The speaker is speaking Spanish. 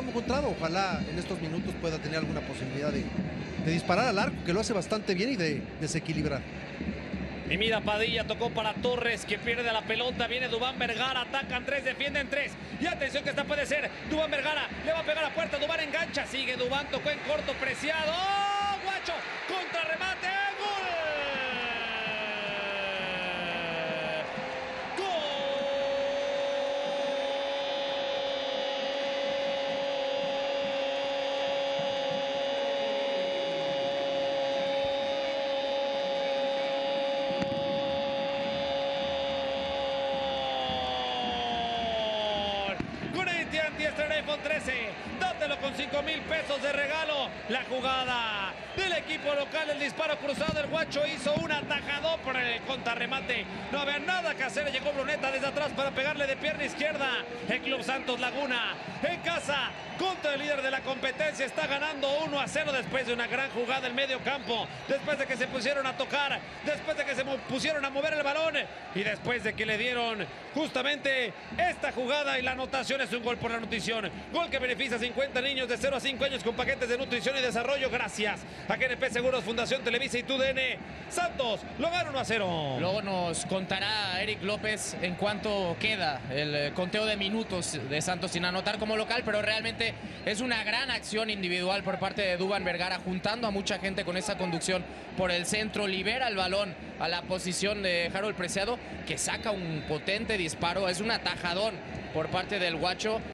hemos encontrado. Ojalá en estos minutos pueda tener alguna posibilidad de disparar al arco, que lo hace bastante bien, y de desequilibrar. Y mira, Padilla tocó para Torres, que pierde la pelota. Viene Duván Vergara, atacan tres, defienden tres. Y atención que esta puede ser. Duván Vergara le va a pegar a puerta. Duván engancha, sigue Duván, tocó en corto, Preciado. ¡Oh, Guacho! Contrarremate, ¡gol! iPhone 13, dátelo con 5,000 pesos de regalo. La jugada del equipo local, el disparo cruzado, el Guacho hizo un atajador por el contrarremate. No había nada que hacer, llegó Bruneta desde atrás para pegarle de pierna izquierda. El Club Santos Laguna, en casa, contra el líder de la competencia, está ganando 1-0 después de una gran jugada en medio campo, después de que se pusieron a tocar, después de que se pusieron a mover el balón y después de que le dieron justamente esta jugada, y la anotación es un gol por la nutrición. Gol que beneficia a 50 niños de 0 a 5 años con paquetes de nutrición y desarrollo gracias a GNP Seguros, Fundación Televisa y TUDN. Santos lo gana 1-0. Luego nos contará Eric López en cuánto queda el conteo de minutos de Santos sin anotar como local, pero realmente es una gran acción individual por parte de Duván Vergara, juntando a mucha gente con esa conducción por el centro, libera el balón a la posición de Harold Preciado, que saca un potente disparo, es un atajadón por parte del Guacho.